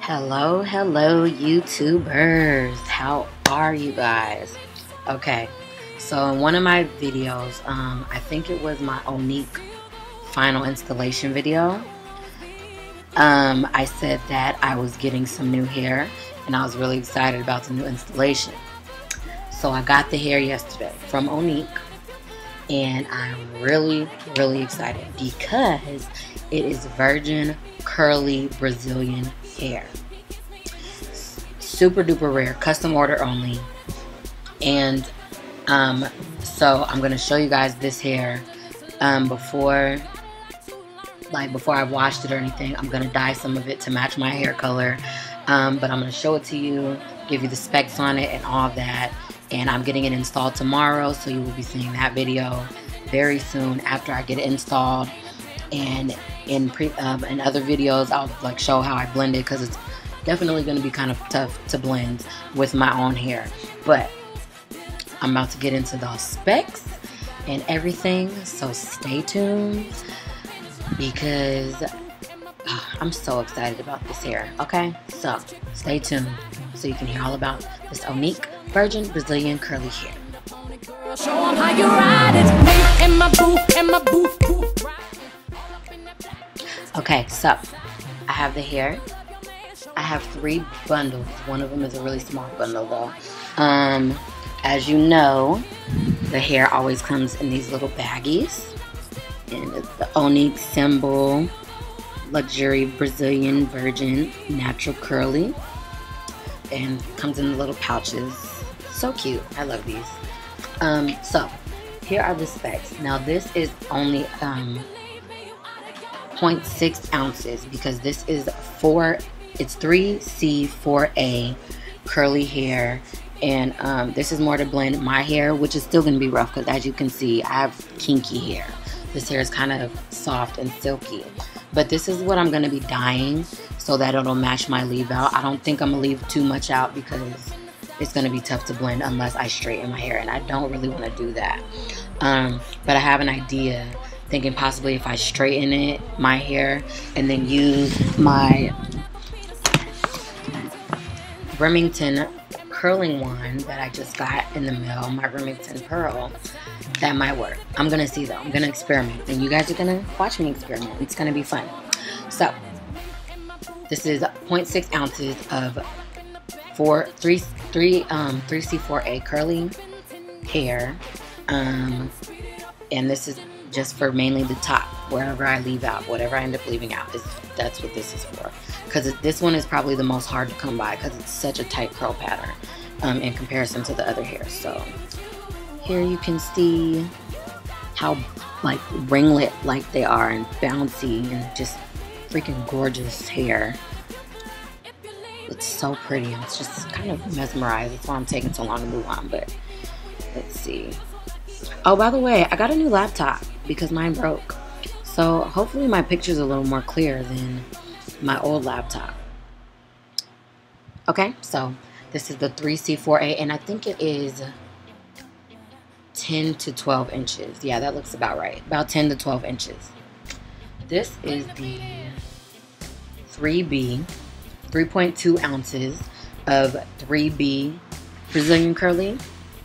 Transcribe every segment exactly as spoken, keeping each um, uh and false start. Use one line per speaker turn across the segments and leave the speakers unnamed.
Hello, hello, YouTubers. How are you guys? Okay, so in one of my videos, um, I think it was my Onique final installation video, um, I said that I was getting some new hair and I was really excited about the new installation. So I got the hair yesterday from Onique and I'm really, really excited because it is virgin curly Brazilian hair. Super duper rare, custom order only. And um, so I'm gonna show you guys this hair um, before like before I've washed it or anything. I'm gonna dye some of it to match my hair color, um, but I'm gonna show it to you, give you the specs on it and all of that. And I'm getting it installed tomorrow, so you will be seeing that video very soon after I get it installed. And in pre um, in other videos, I'll like show how I blend it because it's definitely going to be kind of tough to blend with my own hair. But I'm about to get into those specs and everything, so stay tuned because uh, I'm so excited about this hair. Okay, so stay tuned so you can hear all about this Onique virgin Brazilian curly hair. Show 'em how you ride it. In my booth, in my booth, booth. Okay, so I have the hair. I have three bundles. One of them is a really small bundle though. Um, as you know, the hair always comes in these little baggies. And it's the Onique symbol, luxury Brazilian virgin natural curly. And comes in the little pouches. So cute. I love these. Um, so here are the specs. Now this is only um, zero point six ounces because this is four, it's three C four A curly hair. And um, this is more to blend my hair, which is still going to be rough because as you can see, I have kinky hair. This hair is kind of soft and silky. But this is what I'm going to be dyeing so that it'll match my leave out. I don't think I'm going to leave too much out because it's going to be tough to blend unless I straighten my hair. And I don't really want to do that. Um, but I have an idea, thinking possibly if I straighten it, my hair, and then use my Remington curling wand that I just got in the mail, my Remington Pearl, that might work. I'm gonna see though. I'm gonna experiment, and you guys are gonna watch me experiment. It's gonna be fun. So this is zero point six ounces of four, three, three, um, three C four A curly hair, um, and this is just for mainly the top, wherever I leave out, whatever I end up leaving out, is that's what this is for. Because this one is probably the most hard to come by because it's such a tight curl pattern um, in comparison to the other hair. So here you can see how like ringlet like they are and bouncy and just freaking gorgeous hair. It's so pretty. I'm just kind of mesmerized. That's why I'm taking so long to move on. But let's see. Oh, by the way, I got a new laptop because mine broke. So hopefully my picture's a little more clear than my old laptop. Okay, so this is the three C four A, and I think it is ten to twelve inches. Yeah, that looks about right. About ten to twelve inches. This is the three B, three point two ounces of three B Brazilian curly.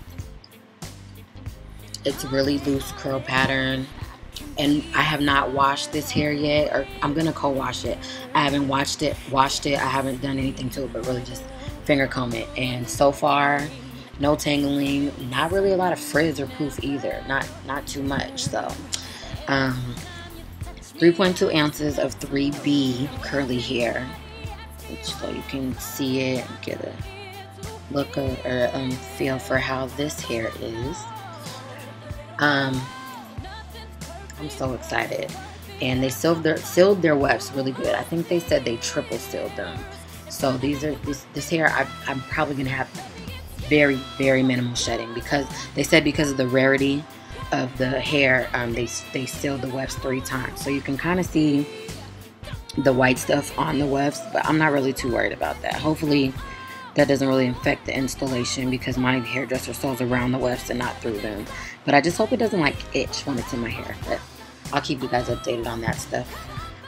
It's a really loose curl pattern. And I have not washed this hair yet, or I'm gonna co-wash it. I haven't washed it, washed it. I haven't done anything to it, but really just finger comb it. And so far, no tangling, not really a lot of frizz or poof either. Not not too much. So, um, three point two ounces of three B curly hair, which so you can see it and get a look or, or um, feel for how this hair is. Um. I'm so excited. And they sealed their, sealed their wefts really good. I think they said they triple sealed them. So these are this, this hair I, I'm probably going to have very, very minimal shedding because they said because of the rarity of the hair, um, they, they sealed the wefts three times. So you can kind of see the white stuff on the wefts, but I'm not really too worried about that. Hopefully that doesn't really affect the installation because my hairdresser sews around the wefts and not through them. But I just hope it doesn't like itch when it's in my hair. But I'll keep you guys updated on that stuff.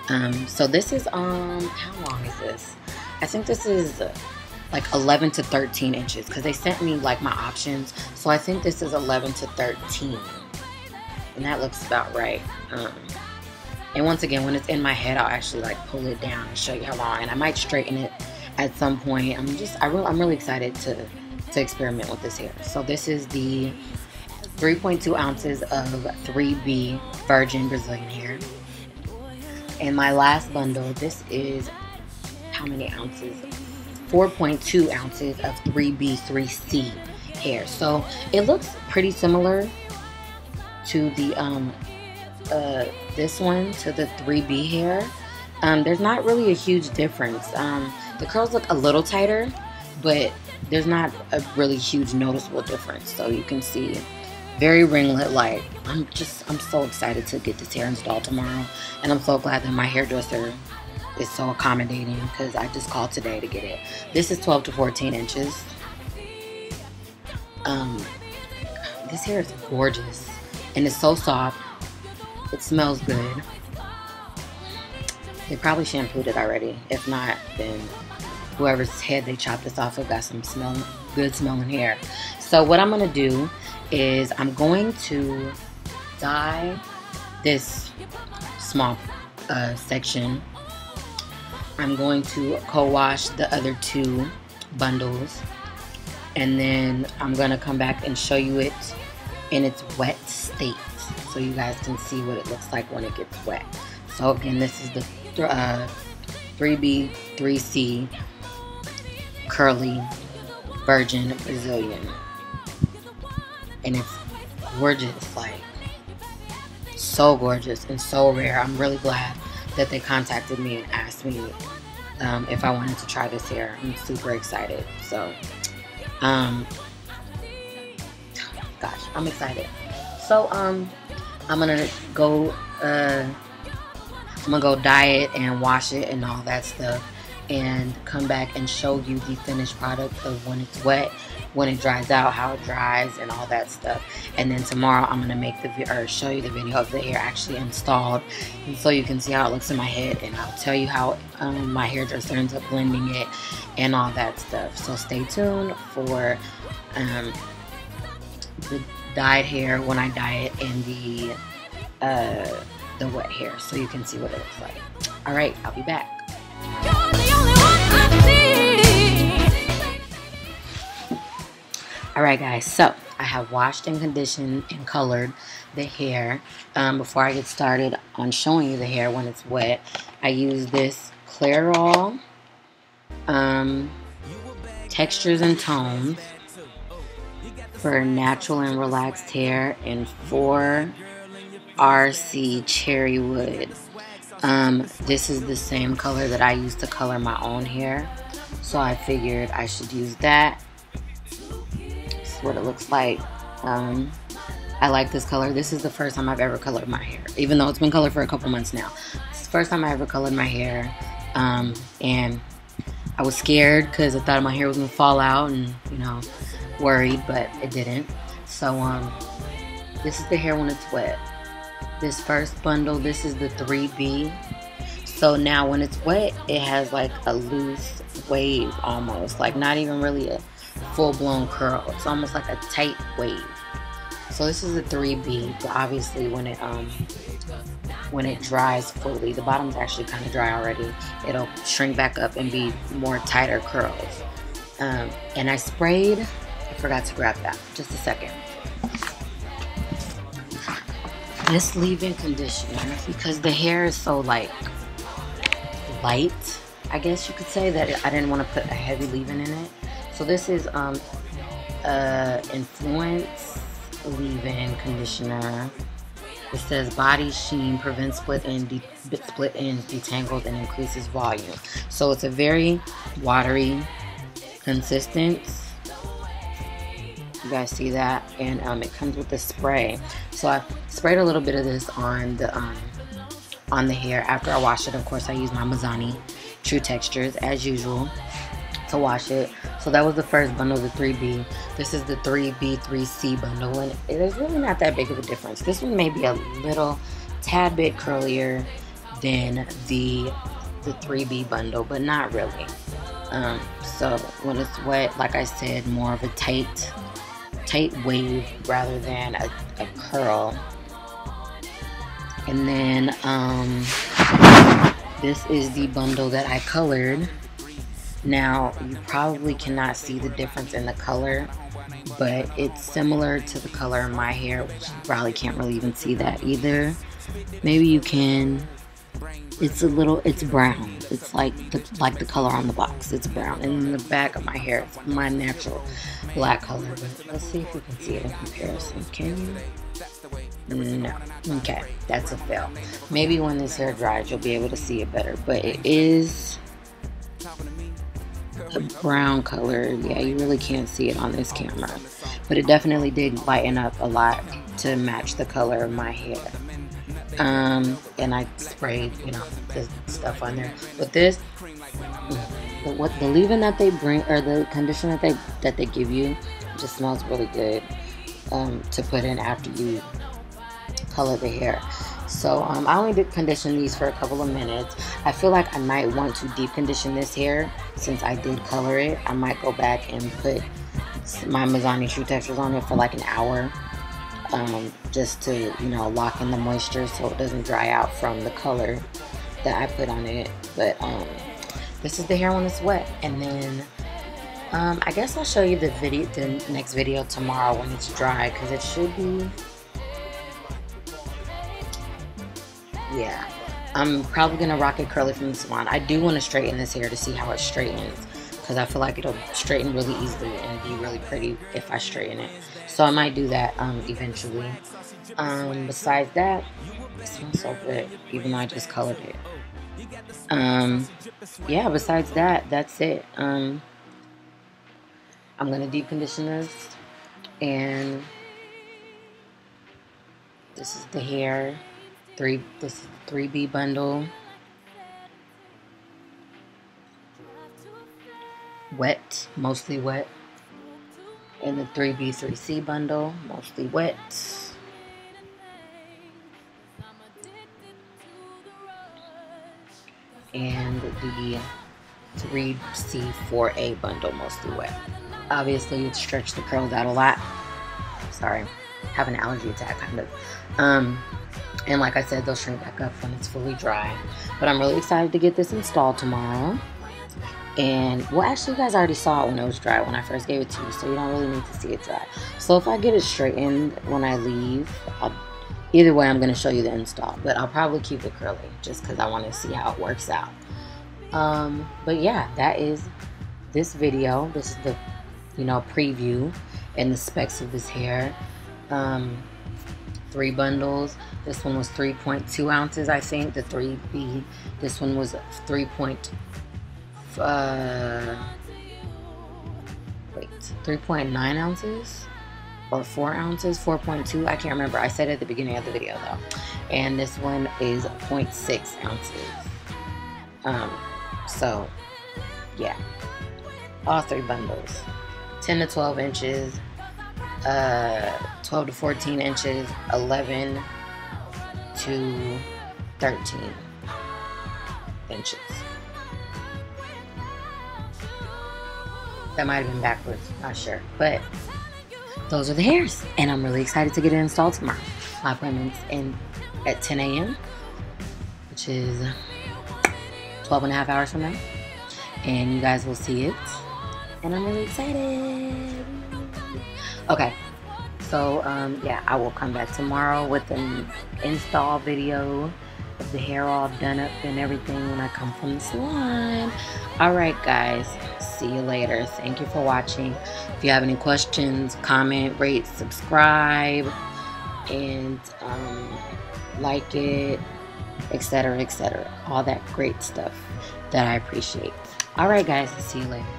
Um, so this is, um, how long is this? I think this is like eleven to thirteen inches because they sent me like my options. So I think this is eleven to thirteen. And that looks about right. Um, and once again, when it's in my head, I'll actually like pull it down and show you how long. And I might straighten it at some point. I'm just, I really, I'm really excited to, to experiment with this hair. So this is the three point two ounces of three B virgin Brazilian hair. And my last bundle, this is how many ounces? four point two ounces of three B three C hair. So it looks pretty similar to the um uh this one, to the three B hair. Um there's not really a huge difference. Um the curls look a little tighter, but there's not a really huge noticeable difference. So you can see very ringlet like. I'm just I'm so excited to get this hair installed tomorrow, and I'm so glad that my hairdresser is so accommodating because I just called today to get it. This is twelve to fourteen inches. Um this hair is gorgeous and it's so soft. It smells good. They probably shampooed it already. If not, then whoever's head they chopped this off of got some smell, good smelling hair. So what I'm gonna do is I'm going to dye this small uh, section. I'm going to co-wash the other two bundles, and then I'm gonna come back and show you it in its wet state so you guys can see what it looks like when it gets wet. So again, this is the uh, three B three C curly virgin Brazilian, and it's gorgeous, like so gorgeous and so rare. I'm really glad that they contacted me and asked me um, if I wanted to try this hair. I'm super excited. So um gosh, I'm excited. So um I'm gonna go uh I'm gonna go dye it and wash it and all that stuff, and come back and show you the finished product of when it's wet, when it dries out, how it dries, and all that stuff. And then tomorrow I'm gonna make the or show you the video of the hair actually installed, and so you can see how it looks in my head, and I'll tell you how um, my hairdresser ends up blending it and all that stuff. So stay tuned for um, the dyed hair when I dye it, and the uh, the wet hair, so you can see what it looks like. All right, I'll be back. Alright guys, so I have washed and conditioned and colored the hair. Um, before I get started on showing you the hair when it's wet, I use this Clairol um, Textures and Tones for natural and relaxed hair, and four R C Cherry Wood. Um, this is the same color that I use to color my own hair, so I figured I should use that. What it looks like. um, I like this color. This is the first time I've ever colored my hair, even though it's been colored for a couple months now. It's the first time I ever colored my hair, um, and I was scared because I thought my hair was gonna fall out, and you know, worried, but it didn't. So um, this is the hair when it's wet. This first bundle, this is the three B. So now when it's wet, it has like a loose wave almost, like not even really a full-blown curl. It's almost like a tight wave. So this is a three B, but obviously when it um when it dries fully, the bottom's actually kind of dry already, it'll shrink back up and be more tighter curls. Um, and I sprayed, I forgot to grab that, just a second. This leave-in conditioner, because the hair is so like light, I guess you could say, that I didn't want to put a heavy leave-in in it. So this is um, uh, Influence leave-in conditioner. It says body sheen, prevents split end, de split ends, detangles, and increases volume. So it's a very watery consistence. You guys see that? And um, it comes with a spray. So I sprayed a little bit of this on the um, on the hair after I washed it. Of course, I use my Mizani True Textures as usual to wash it. So that was the first bundle, the three B. This is the three B three C bundle, and it is really not that big of a difference. This one may be a little tad bit curlier than the the three B bundle, but not really. Um, so when it's wet, like I said, more of a tight tight wave rather than a, a curl. And then um, this is the bundle that I colored. Now you probably cannot see the difference in the color, but it's similar to the color of my hair, which you probably can't really even see that either. Maybe you can. It's a little, it's brown. It's like the like the color on the box. It's brown. And in the back of my hair, it's my natural black color. But let's see if we can see it in comparison. Can you? No. Okay, that's a fail. Maybe when this hair dries, you'll be able to see it better. But it is a brown color. Yeah, you really can't see it on this camera. But it definitely did lighten up a lot to match the color of my hair. Um, and I sprayed, you know, the stuff on there. But this, the, what the leave-in that they bring, or the conditioner that they that they give you, just smells really good. Um, to put in after you color the hair. So um, I only did condition these for a couple of minutes. I feel like I might want to deep condition this hair since I did color it. I might go back and put my Mizani True Textures on it for like an hour. Um, just to, you know, lock in the moisture so it doesn't dry out from the color that I put on it. But um, this is the hair when it's wet. And then um, I guess I'll show you the video, the next video tomorrow when it's dry, because it should be, yeah. I'm probably gonna rock it curly from the salon. I do want to straighten this hair to see how it straightens, because I feel like it'll straighten really easily and be really pretty if I straighten it. So I might do that um, eventually. Um, besides that, it smells so good, even though I just colored it. Um, yeah, besides that, that's it. Um, I'm going to deep condition this. And this is the hair. Three, this is the three B bundle. Wet, mostly wet. And the three B three C bundle, mostly wet. And the three C four A bundle, mostly wet. Obviously, it stretched the curls out a lot. Sorry, have an allergy attack, kind of. Um, and like I said, they'll shrink back up when it's fully dry. But I'm really excited to get this installed tomorrow. And, well, actually, you guys already saw it when it was dry, when I first gave it to you, so you don't really need to see it dry. So if I get it straightened when I leave, I'll, either way, I'm going to show you the install. But I'll probably keep it curly, just because I want to see how it works out. Um, but, yeah, that is this video. This is the, you know, preview and the specs of this hair. Um, three bundles. This one was three point two ounces, I think. The three B. This one was three point two. Uh, wait, three point nine ounces or four ounces, four point two, I can't remember. I said it at the beginning of the video though. And this one is zero point six ounces. Um, so yeah, all three bundles, ten to twelve inches, uh, twelve to fourteen inches, eleven to thirteen inches. That might have been backwards, not sure. But those are the hairs. And I'm really excited to get it installed tomorrow. My appointment's in at ten A M, which is twelve and a half hours from now. And you guys will see it. And I'm really excited. Okay. So, um, yeah, I will come back tomorrow with an install video of the hair all done up and everything when I come from the salon. Alright, guys. See you later. Thank you for watching. If you have any questions, comment, rate, subscribe, and um, like it, etc, et cetera. All that great stuff that I appreciate. All right, guys. See you later.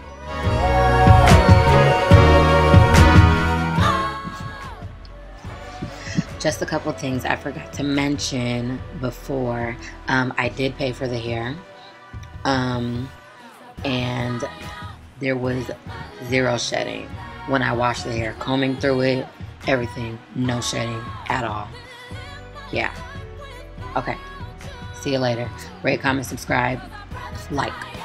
Just a couple things I forgot to mention before. Um, I did pay for the hair. Um, and there was zero shedding when I washed the hair. Combing through it, everything, no shedding at all. Yeah. Okay. See you later. Rate, comment, subscribe, like.